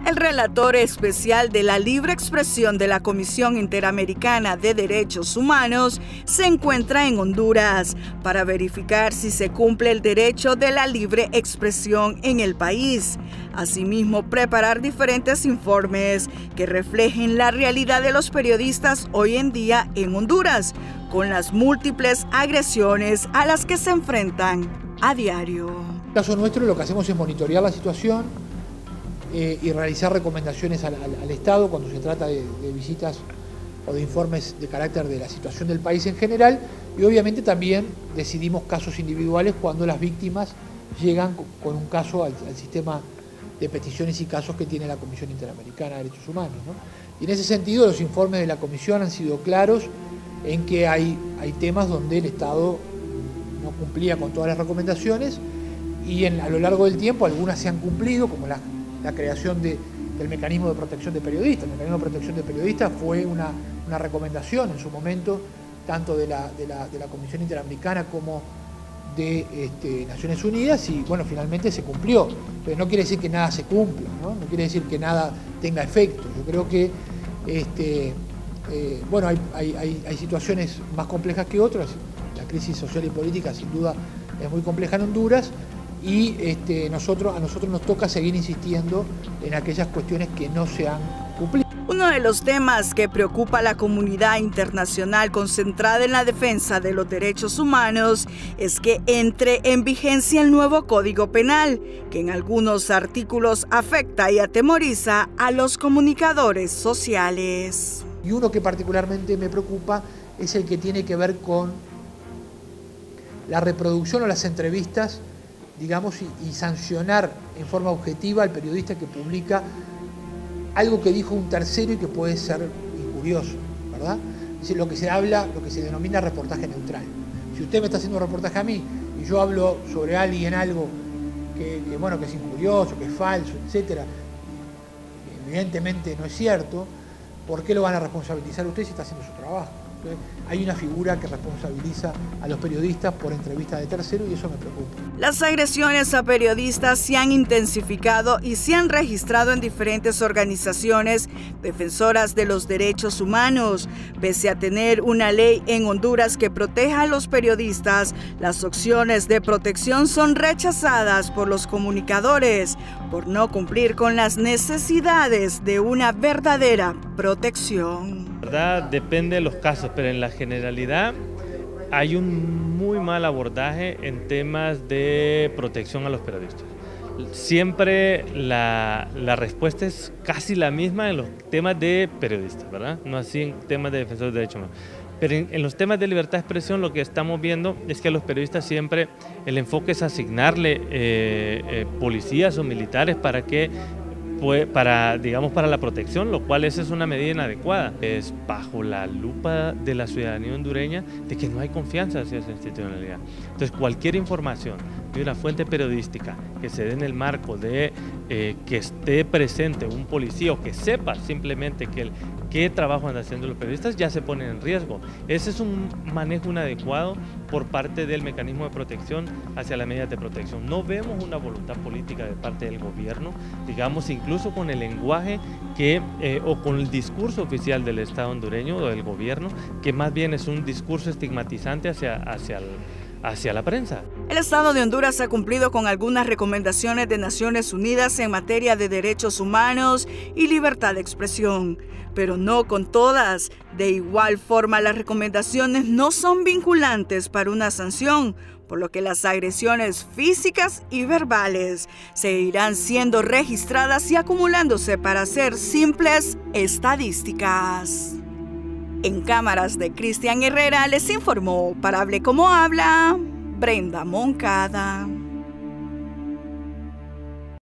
El relator especial de la libre expresión de la Comisión Interamericana de Derechos Humanos se encuentra en Honduras para verificar si se cumple el derecho de la libre expresión en el país. Asimismo, preparar diferentes informes que reflejen la realidad de los periodistas hoy en día en Honduras, con las múltiples agresiones a las que se enfrentan a diario. En el caso nuestro, lo que hacemos es monitorear la situación y realizar recomendaciones al Estado cuando se trata de visitas o de informes de carácter de la situación del país en general, y obviamente también decidimos casos individuales cuando las víctimas llegan con un caso al sistema de peticiones y casos que tiene la Comisión Interamericana de Derechos Humanos, ¿no? Y en ese sentido los informes de la Comisión han sido claros en que hay temas donde el Estado no cumplía con todas las recomendaciones y a lo largo del tiempo algunas se han cumplido, como la creación del mecanismo de protección de periodistas. El mecanismo de protección de periodistas fue una recomendación en su momento, tanto de la Comisión Interamericana como de Naciones Unidas, y bueno, finalmente se cumplió. Pero no quiere decir que nada se cumpla, ¿no? No quiere decir que nada tenga efecto. Yo creo que bueno, hay situaciones más complejas que otras. La crisis social y política sin duda es muy compleja en Honduras, y a nosotros nos toca seguir insistiendo en aquellas cuestiones que no se han cumplido. Uno de los temas que preocupa a la comunidad internacional concentrada en la defensa de los derechos humanos es que entre en vigencia el nuevo Código Penal, que en algunos artículos afecta y atemoriza a los comunicadores sociales. Y uno que particularmente me preocupa es el que tiene que ver con la reproducción o las entrevistas, digamos, y sancionar en forma objetiva al periodista que publica algo que dijo un tercero y que puede ser injurioso, ¿verdad? Es decir, lo que se denomina reportaje neutral. Si usted me está haciendo un reportaje a mí y yo hablo sobre alguien algo que es injurioso, que es falso, etcétera, evidentemente no es cierto, ¿por qué lo van a responsabilizar usted si está haciendo su trabajo? Hay una figura que responsabiliza a los periodistas por entrevistas de terceros y eso me preocupa. Las agresiones a periodistas se han intensificado y se han registrado en diferentes organizaciones defensoras de los derechos humanos. Pese a tener una ley en Honduras que proteja a los periodistas, las acciones de protección son rechazadas por los comunicadores por no cumplir con las necesidades de una verdadera protección. ¿Verdad? Depende de los casos, pero en la generalidad hay un muy mal abordaje en temas de protección a los periodistas. Siempre la respuesta es casi la misma en los temas de periodistas, ¿verdad? No así en temas de defensores de derechos humanos. Pero en los temas de libertad de expresión lo que estamos viendo es que a los periodistas siempre el enfoque es asignarle policías o militares para la protección, lo cual esa es una medida inadecuada. Es bajo la lupa de la ciudadanía hondureña de que no hay confianza hacia esa institucionalidad. Entonces, cualquier información de una fuente periodística que se dé en el marco de que esté presente un policía o que sepa simplemente qué trabajo andan haciendo los periodistas, ya se pone en riesgo. Ese es un manejo inadecuado por parte del mecanismo de protección hacia las medidas de protección. No vemos una voluntad política de parte del gobierno, digamos, incluso con el lenguaje o con el discurso oficial del Estado hondureño o del gobierno, que más bien es un discurso estigmatizante hacia la prensa. El Estado de Honduras ha cumplido con algunas recomendaciones de Naciones Unidas en materia de derechos humanos y libertad de expresión, pero no con todas. De igual forma, las recomendaciones no son vinculantes para una sanción, por lo que las agresiones físicas y verbales seguirán siendo registradas y acumulándose para ser simples estadísticas. En cámaras de Cristian Herrera les informó para Hable Como Habla, Brenda Moncada.